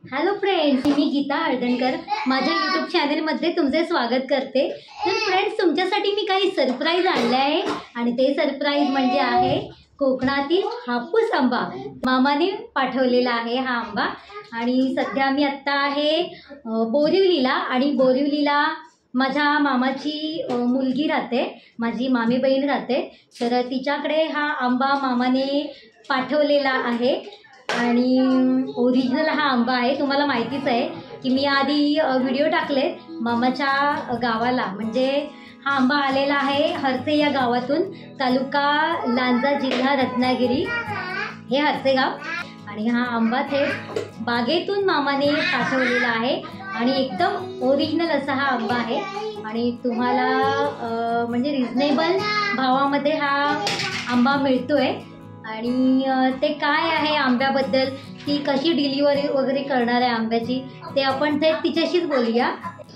Hello friends, मी गीता हळदणकर माझ्या YouTube चॅनलमध्ये तुमचे स्वागत करते। तर फ्रेंड्स, तुमच्यासाठी मी काही सरप्राईज आणले आहे आणि ते सरप्राईज म्हणजे आहे कोकणातील हापूस आंबा। मामाने पाठवलेला आहे हा आंबा आणि सध्या मी आत्ता आहे बोरिवलीला आणि बोरिवलीला माझ्या मामाची मुलगी राहते, माझी मामी बहीण राहते। तर तिच्याकडे हा आंबा मामाने पाठवलेला आहे आणि ओरिजिनल हा आंबा आहे। तुम्हाला माहितीच आहे की मी आधी व्हिडिओ टाकले मामाच्या गावाला, म्हणजे हा आंबा आलेला आहे हरसे या गावातून, तालुका लांजा, जिल्हा रत्नागिरी, हे हरसे गाव। आणि हा आंबा थेट बागेतून मामाने पाठवलेला आहे आणि एकदम ओरिजिनल असा हा आंबा आहे आणि तुम्हाला म्हणजे रिजनेबल भावामध्ये हा आंबा मिळतोय। आणि ते काय आहे आंब्याबद्दल, ती कशी डिलिव्हरी वगैरे करणार आहे आंब्याची, ते आपण थेट तिच्याशीच बोलूया।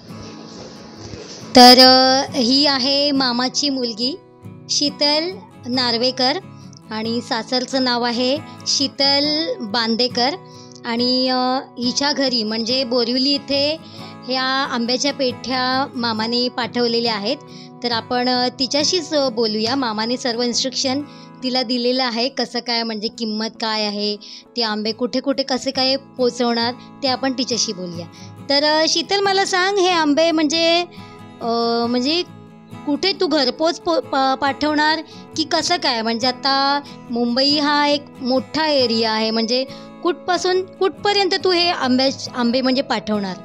तर ही आहे मामाची मुलगी शीतल नार्वेकर आणि सासरचं नाव आहे शीतल बांदेकर। आणि हिच्या घरी म्हणजे बोरिवली इथे ह्या आंब्याच्या पेठ्या मामाने पाठवलेल्या आहेत। तर आपण तिच्याशीच बोलूया। मामाने सर्व इन्स्ट्रक्शन तिला दिलेलं आहे, कसं काय म्हणजे किंमत काय आहे, ते आंबे कुठे कुठे कसे काय पोचवणार, ते आपण तिच्याशी बोलूया। तर शीतल, मला सांग, हे आंबे म्हणजे कुठे तू घरपोच पाठवणार की कसं काय? म्हणजे आता मुंबई हा एक मोठा एरिया आहे, म्हणजे कुठपासून कुठपर्यंत तू हे आंबे म्हणजे पाठवणार?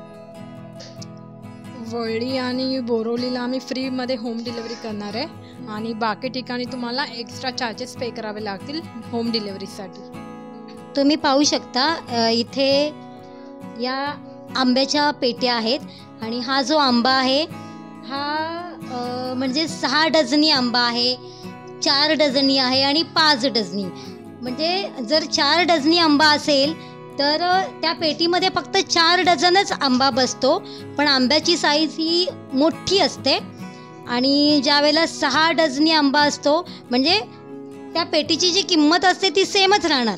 वळी आणि बोरिवलीला आम्ही फ्रीमध्ये होम डिलिव्हरी करणार आहे आणि बाकी ठिकाणी तुम्हाला एक्स्ट्रा चार्जेस पे करावे लागतील होम डिलिव्हरीसाठी। तुम्ही पाहू शकता इथे या आंब्याच्या पेट्या आहेत आणि हा जो आंबा आहे हा म्हणजे 6 डझनी आंबा आहे, 4 डझनी आहे आणि 5 डझनी। म्हणजे जर 4 डझनी आंबा असेल तर त्या पेटीमध्ये फक्त 4 डझनच आंबा बसतो, पण आंब्याची साईज ही मोठी असते। आणि ज्यावेळेला 6 डझनी आंबा असतो म्हणजे त्या पेटीची जी किंमत असते ती सेमच राहणार,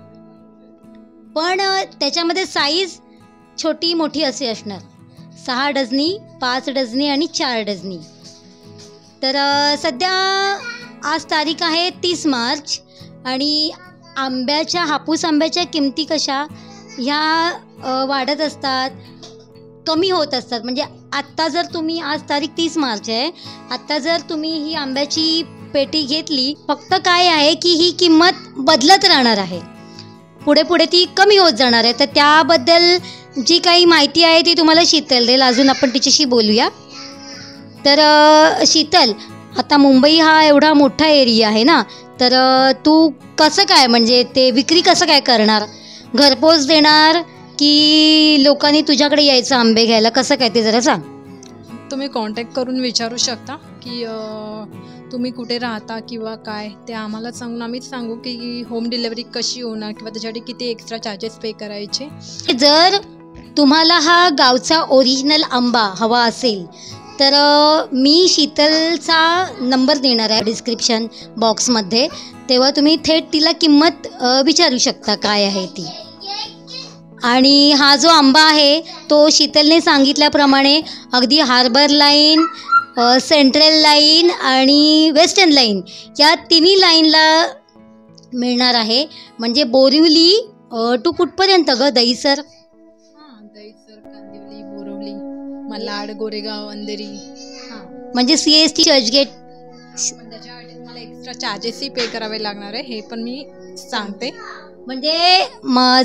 पण त्याच्यामध्ये साईज छोटी मोठी अशी असणार। 6 डझनी, 5 डझनी आणि 4 डझनी। तर सध्या आज तारीख आहे 30 मार्च आणि हापूस आंब्याच्या किमती कशा ह्या वाढत असतात, कमी होत असतात। म्हणजे आत्ता जर तुम्ही, आज तारीख 30 मार्च आहे, आत्ता जर तुम्ही ही आंब्याची पेटी घेतली, फक्त काय आहे की ही किंमत बदलत राहणार आहे, पुढे पुढे ती कमी होत जाणार आहे। तर त्याबद्दल जी काही माहिती आहे ती तुम्हाला शीतल देईल, अजून आपण तिच्याशी बोलूया। तर शीतल, आता मुंबई हा एवढा मोठा एरिया आहे ना, तर तू कसं काय म्हणजे ते विक्री कसं काय करणार? घरपोच देणार की लोकांनी तुझ्याकडे यायचं आंबे घ्यायला, कसं काय ते जरा सांग। तुम्ही कॉन्टॅक्ट करून विचारू शकता की तुम्ही कुठे राहता किंवा काय, ते आम्हाला सांगून आम्हीच सांगू की होम डिलिव्हरी कशी होणार किंवा त्याच्यासाठी किती एक्स्ट्रा चार्जेस पे करायचे। जर तुम्हाला हा गावचा ओरिजिनल आंबा हवा असेल तर मी शीतलचा नंबर देणार आहे डिस्क्रिप्शन बॉक्समध्ये, तेव्हा तुम्ही थेट तिला किंमत विचारू शकता काय आहे ती। आणि हा जो आंबा आहे तो शीतलने सांगितल्याप्रमाणे अगदी हार्बर लाईन, सेंट्रल लाईन आणि वेस्टर्न लाईन या तिन्ही लाईनला मिळणार आहे। म्हणजे बोरिवली टू कुठपर्यंत ग? दहीसर, दहीसर, कांदिवली, बोरिवली, मालाड, गोरेगाव, अंधेरी, म्हणजे CST चर्चगेट। त्याच्यासाठी तुम्हाला एक्स्ट्रा चार्जेसही पे करावे लागणार आहे, हे पण मी सांगते। म्हणजे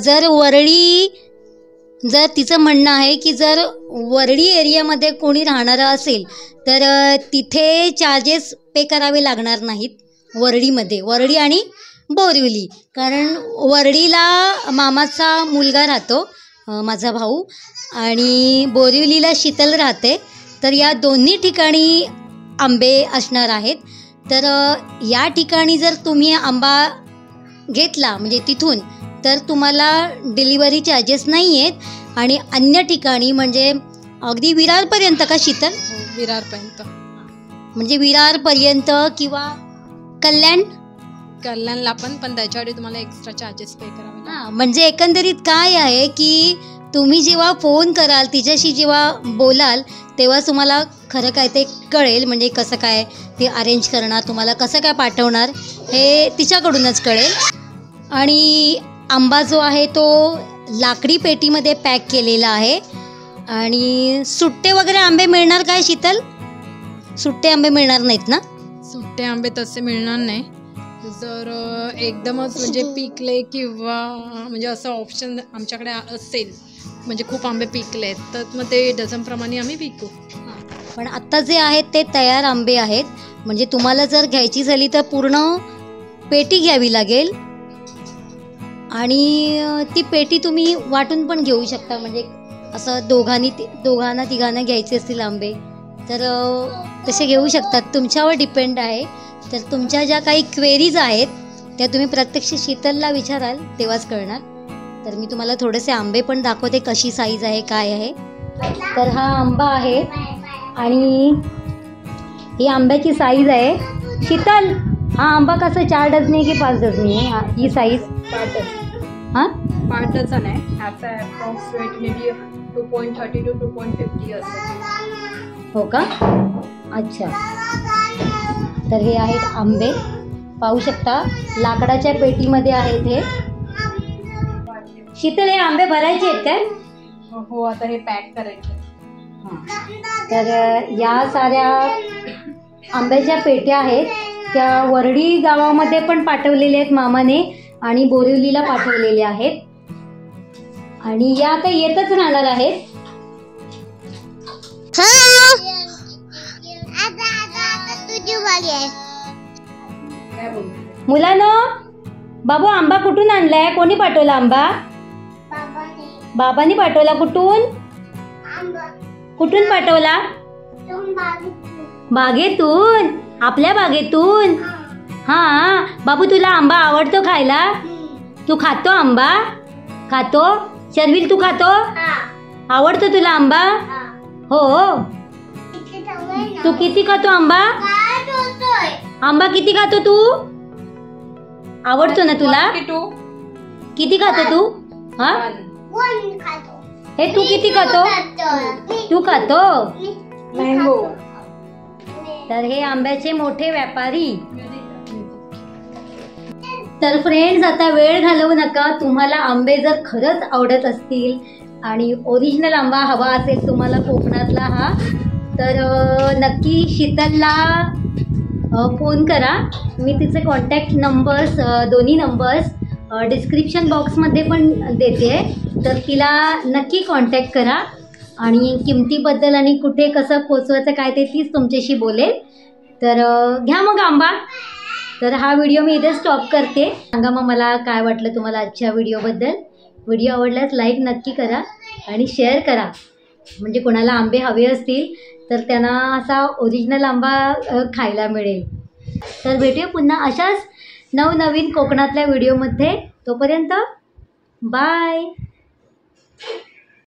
जर तिचं म्हणणं आहे की जर वरळी एरियामध्ये कोणी राहणारं असेल तर तिथे चार्जेस पे करावे लागणार नाहीत वरळीमध्ये, वरळी आणि बोरिवली। कारण वरळीला मामाचा मुलगा राहतो, माझा भाऊ, आणि बोरिवलीला शीतल राहते। तर या दोन्ही ठिकाणी आंबे असणार आहेत। तर या ठिकाणी जर तुम्ही आंबा घेतला म्हणजे तिथून, तर तुम्हाला डिलिव्हरी चार्जेस नाही आहेत। आणि अन्य ठिकाणी म्हणजे अगदी विरारपर्यंत का शीतल? विरारपर्यंत, म्हणजे विरारपर्यंत किंवा कल्याणला पण त्याच्यासाठी तुम्हाला एक्स्ट्रा चार्जेस पे करावे लागतात। म्हणजे एकंदरीत काय आहे की तुम्ही जेव्हा फोन कराल, तिच्याशी जेव्हा बोलाल, तेव्हा तुम्हाला खरं काय ते कळेल. म्हणजे कसं काय ते अरेंज करणार, तुम्हाला कसं काय पाठवणार हे तिच्याकडूनच कळेल. आणि आंबा जो आहे तो लाकडी पेटीमध्ये पॅक केलेला आहे. आणि सुट्टे वगैरे आंबे मिळणार काय शीतल? सुट्टे आंबे मिळणार नाहीत ना? सुट्टे आंबे तसे मिळणार नाही. जर एकदमच म्हणजे पिकले किंवा म्हणजे असं ऑप्शन आमच्याकडे असेल, म्हणजे खूप आंबे पिकले तर मग ते डझनप्रमाणे आम्ही विकू. पण आत्ता जे आहेत ते तयार आंबे आहेत. म्हणजे तुम्हाला जर घ्यायची झाली तर पूर्ण पेटी घ्यावी लागेल. आणि ती पेटी तुम्ही वाटून पण घेऊ शकता. म्हणजे असं दोघांना तिघांना घ्यायचे असतील आंबे तर तसे घेऊ शकतात. तुमच्यावर डिपेंड आहे. तर तुमच्या ज्या काही क्वेरीज आहेत त्या तुम्ही प्रत्यक्ष शीतलला विचाराल तेव्हाच कळणार. तर मी तुम्हाला थोडेसे आंबे पण दाखवते, कशी साईज आहे काय आहे. तर हा आंबा आहे आणि ही आंब्याची साईज आहे. शीतल, हा आंबा कसं 4 डझनी की 5 डझनी आहे ही साईज? 5 डझन आहे. ह्याचा अप्रॉक्सिमेट मे बी 2.30 to 2.50 असेल. हो का? अच्छा. तर हे आहेत आंबे, पाहू शकता लाकडाच्या पेटीमध्ये आहेत हे. शीतल, हे आंबे भरायचे आहेत काय? हो, आता हे पॅक करायचे. तर या साऱ्या आंब्याच्या पेट्या आहेत त्या वरडी गावामध्ये पण पाठवलेल्या आहेत मामाने आणि बोरिवलीला पाठवलेले आहेत. आणि या आता येतच राहणार आहेत. मुलांनो, बाबू आंबा कुठून आणलाय? कोणी पाठवला आंबा? बाबांनी पाठवला. कुठून कुठून पाठवला? बागेतून, आपल्या बागेतून. हा बाबू, तुला आंबा आवडतो खायला? तू खातो आंबा? खातो? शर्विल, तू खातो? आवडतो तुला आंबा? हो. तू किती खातो आंबा? आंबा किती खातो तू? आवडतो ना तुला? किती खातो तू? हा, हे तू किती खातो? तू खातो? मँगो. तर हे आंब्याचे मोठे व्यापारी. तर फ्रेंड्स, आता वेळ घालवू नका. तुम्हाला आंबे जर खरंच आवडत असतील आणि ओरिजिनल आंबा हवा असेल तुम्हाला कोकणातला हा, तर नक्की शीतलला फोन करा. मी तिचे कॉन्टॅक्ट नंबर्स, दोन्ही नंबर्स डिस्क्रिप्शन बॉक्समध्ये पण देते. तर तिला नक्की कॉन्टॅक्ट करा आणि किमतीबद्दल आणि कुठे कसं पोचवायचं काय ते तीच तुमच्याशी बोलेल. तर घ्या मग आंबा. तर हा व्हिडिओ मी इथे स्टॉप करते. सांगा मग मला काय वाटलं तुम्हाला आजच्या व्हिडिओबद्दल. व्हिडिओ आवडल्यास लाईक नक्की करा आणि शेअर करा. म्हणजे कोणाला आंबे हवे असतील तर त्यांना असा ओरिजिनल आंबा खायला मिळेल. तर भेटूया पुन्हा अशाच नवनवीन कोकणातल्या व्हिडिओमध्ये. तोपर्यंत बाय.